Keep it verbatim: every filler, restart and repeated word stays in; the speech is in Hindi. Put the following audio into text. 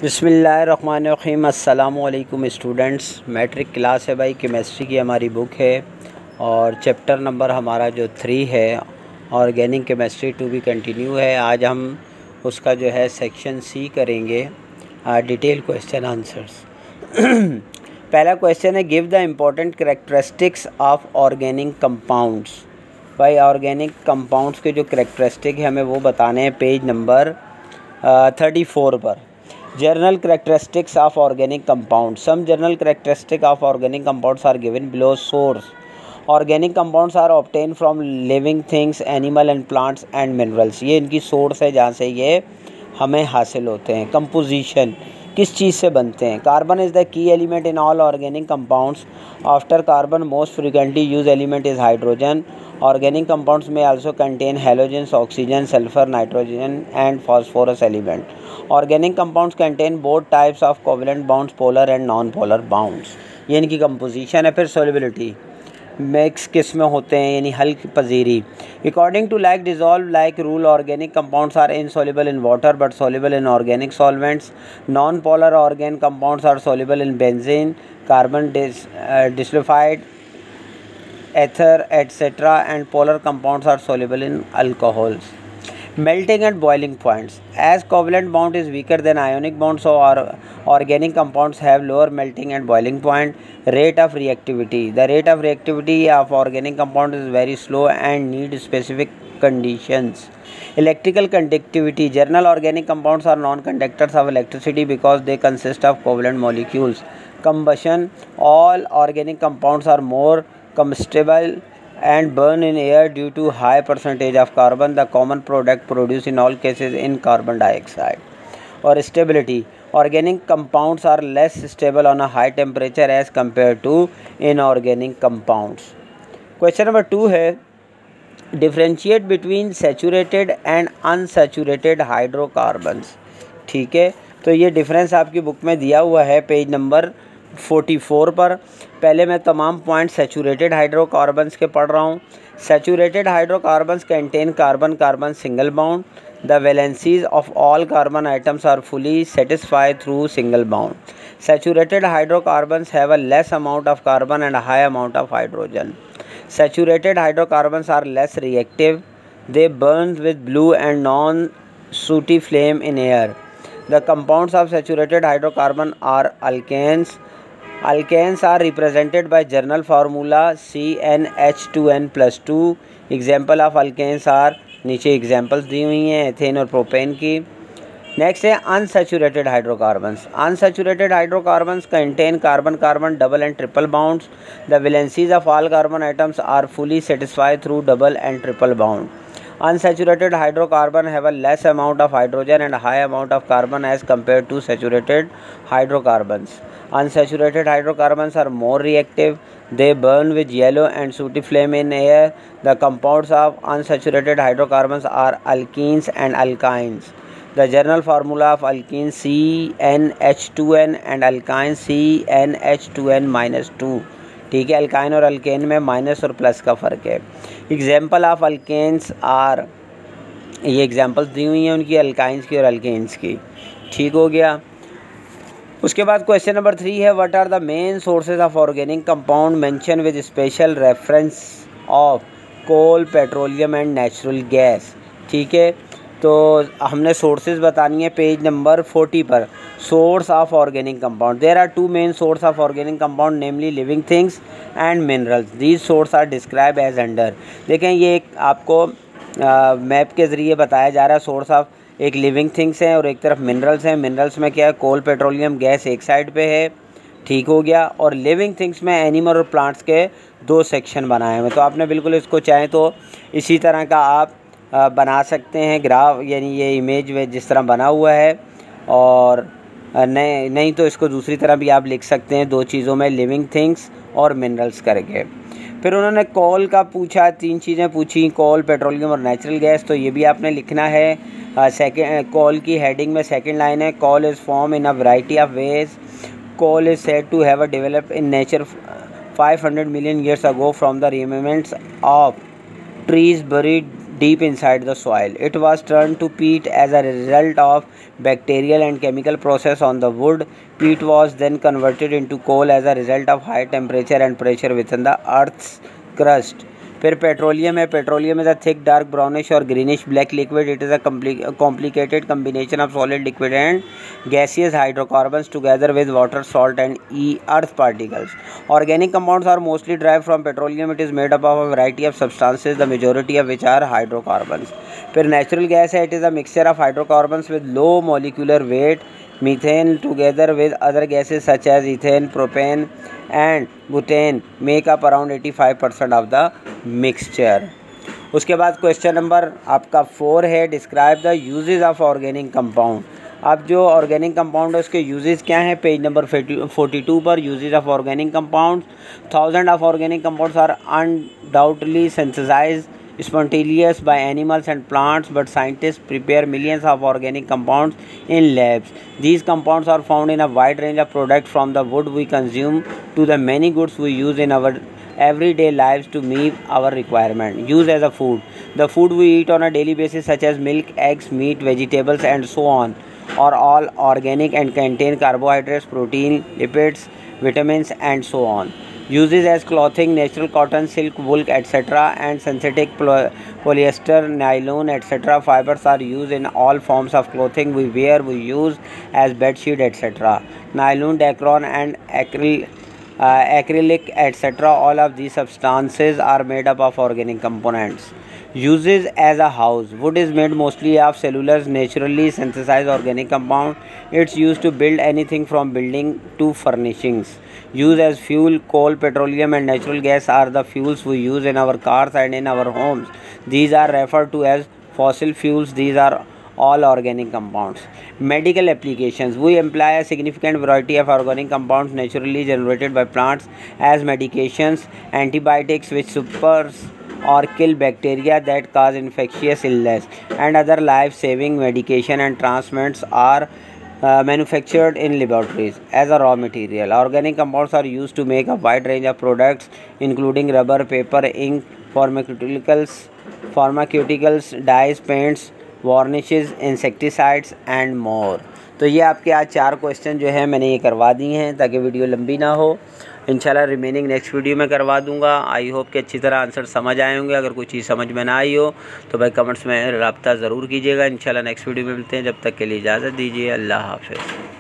बिस्मिल्लाहिर्रहमानिर्रहीम। अस्सलामुअलैकुम स्टूडेंट्स। मैट्रिक क्लास है भाई, केमिस्ट्री की हमारी बुक है और चैप्टर नंबर हमारा जो थ्री है organic chemistry to be continue है। आज हम उसका जो है सेक्शन सी करेंगे, डिटेल क्वेश्चन आंसर्स। पहला क्वेश्चन है, give the important characteristics of organic compounds. भाई ऑर्गेनिक कंपाउंड्स के जो करेक्टरिस्टिक है हमें वो बताने हैं पेज नंबर थर्टी फोर पर। General characteristics of organic compounds. Some general characteristics of organic compounds are given below. Source. Organic compounds are obtained from living things, animal and plants and minerals. ये इनकी सोर्स है जहाँ से ये हमें हासिल होते हैं। कंपोजिशन, किस चीज़ से बनते हैं। Carbon is the key element in all organic compounds. After carbon most frequently use element is hydrogen. Organic compounds may also contain halogens, oxygen, sulfur, nitrogen and phosphorus element. Organic compounds contain both types of covalent bonds, polar and non-polar bonds. ये इनकी composition है। फिर solubility, मिक्स किस में होते हैं यानी हल्क पजीरी। According to like dissolve like rule, organic compounds are insoluble in water but soluble in organic solvents. Non-polar organic compounds are soluble in benzene, carbon dis, uh, disulfide, ether, et cetera, and polar compounds are soluble in alcohols. Melting and boiling points. As covalent bond is weaker than ionic bonds, so our organic compounds have lower melting and boiling point. Rate of reactivity. The rate of reactivity of organic compound is very slow and need specific conditions. Electrical conductivity. General organic compounds are non-conductors of electricity because they consist of covalent molecules. Combustion. All organic compounds are more combustible and burn in air due to high percentage of carbon. The common product produced in all cases in carbon dioxide. Or stability. Organic compounds are less stable on a high temperature as compared to inorganic compounds. Question number two है, differentiate between saturated and unsaturated hydrocarbons. ठीक है, तो ये डिफरेंस आपकी बुक में दिया हुआ है पेज नंबर फोर्टी फोर पर। पहले मैं तमाम पॉइंट सैचुरेटेड हाइड्रोकार्बन्स के पढ़ रहा हूँ। Saturated hydrocarbons contain carbon carbon single bond. The valencies of all carbon atoms are fully satisfied through single bond. Saturated hydrocarbons have a less amount of carbon and high amount of hydrogen. Saturated hydrocarbons are less reactive. They burn with blue and non sooty flame in air. The compounds of saturated hydrocarbon are alkanes. Alkanes are represented by general formula C N H two N plus two. Example of alkanes are, नीचे examples दी हुई हैं एथेन और प्रोपेन की। नेक्स्ट है unsaturated hydrocarbons. Unsaturated hydrocarbons contain carbon carbon double and triple bonds. The valencies of all carbon atoms are fully satisfied through double and triple bond. Unsaturated hydrocarbon have a less amount of hydrogen and a high amount of carbon as compared to saturated hydrocarbons. Unsaturated hydrocarbons are more reactive. They burn with yellow and sooty flame in air. The compounds of unsaturated hydrocarbons are alkenes and alkynes. The general formula of alkene C N H two N and alkyne C N H two N minus two. ठीक है, अल्काइन और अल्केन में माइनस और प्लस का फ़र्क है। एग्जाम्पल ऑफ अल्केन्स आर, ये एग्जाम्पल्स दी हुई हैं उनकी अल्काइंस की और अल्केन्स की। ठीक हो गया। उसके बाद क्वेश्चन नंबर थ्री है, what are the main sources of organic compound mention with special reference of coal, petroleum and natural gas. ठीक है, तो हमने सोर्सेज बतानी है पेज नंबर फोर्टी पर। Source of organic compound, there are two main source of organic compound namely living things and minerals. These source are describe as under. देखें, ये एक आपको मैप के ज़रिए बताया जा रहा है। सोर्स ऑफ एक लिविंग थिंग्स हैं और एक तरफ मिनरल्स हैं। मिनरल्स में क्या है, कोल, पेट्रोलियम, गैस एक साइड पे है। ठीक हो गया। और लिविंग थिंग्स में एनिमल और प्लांट्स के दो सेक्शन बनाए हुए। तो आपने बिल्कुल इसको चाहें तो इसी तरह का आप बना सकते हैं ग्राफ, यानी ये इमेज में जिस तरह बना हुआ है। और नहीं नहीं तो इसको दूसरी तरह भी आप लिख सकते हैं, दो चीज़ों में, लिविंग थिंग्स और मिनरल्स करके। फिर उन्होंने कोल का पूछा, तीन चीज़ें पूछी, कोल, पेट्रोलियम और नेचुरल गैस। तो ये भी आपने लिखना है। सेकेंड कोल की हेडिंग में सेकंड लाइन है, coal is form in a variety of ways. Coal is said to have a developed in nature five hundred million years ago from the remnants of trees buried deep inside the soil. It was turned to peat as a result of bacterial and chemical process on the wood. Peat was then converted into coal as a result of high temperature and pressure within the earth's crust. फिर पेट्रोलियम है. Petroleum is a thick dark brownish और greenish black liquid. It is a complicated combination of solid liquid and gaseous hydrocarbons together with water, salt and e earth particles. Organic compounds are mostly derived from petroleum. It is made up of a variety of substances, the majority of which are hydrocarbons. फिर नेचुरल गैस है. It is a mixture of hydrocarbons with low molecular weight. Methane together with other gases such as ethane, propane and butane make up around eighty-five percent of the mixture. उसके बाद क्वेश्चन नंबर आपका फोर है. Describe the uses of organic compound. अब जो ऑर्गेनिक कंपाउंड है उसके यूजेस क्या हैं. पेज नंबर फोर्टी टू पर uses of organic compound. Thousand of organic compounds are undoubtedly synthesized spontaneous by animals and plants, but scientists prepare millions of organic compounds in labs. These compounds are found in a wide range of products from the wood we consume to the many goods we use in our everyday lives to meet our requirement. Use as a food. The food we eat on a daily basis such as milk, eggs, meat, vegetables and so on are all organic and contain carbohydrates, protein, lipids, vitamins and so on. Uses as clothing, natural cotton, silk, wool, et cetera and synthetic polyester, nylon, et cetera fibers are used in all forms of clothing we wear, we use as bedsheet, et cetera. Nylon, Dacron and acryl, uh, acrylic, et cetera. All of these substances are made up of organic components. Uses as a house. Wood is made mostly of cellulose, naturally synthesized organic compound. It's used to build anything from building to furnishings. Use as fuel. Coal, petroleum and natural gas are the fuels we use in our cars and in our homes. These are referred to as fossil fuels. These are all organic compounds. Medical applications. We employ a significant variety of organic compounds naturally generated by plants as medications, antibiotics which suppress or kill bacteria that cause infectious illness, and other life-saving medication and transplants are uh, manufactured in laboratories as a raw material. Organic compounds are used to make a wide range of products including rubber, paper, ink, pharmaceuticals, pharmaceuticals, dyes, paints, varnishes, insecticides and more. तो ये आपके आज चार क्वेश्चन जो है मैंने ये करवा दिए हैं ताकि वीडियो लंबी ना हो. इंशाल्लाह रिमेनिंग नेक्स्ट वीडियो में करवा दूंगा. आई होप कि अच्छी तरह आंसर समझ आए होंगे. अगर कोई चीज़ समझ में ना आई हो तो भाई कमेंट्स में रब्ता ज़रूर कीजिएगा. इंशाल्लाह नेक्स्ट वीडियो में मिलते हैं. जब तक के लिए इजाज़त दीजिए. अल्लाह हाफ़िज़.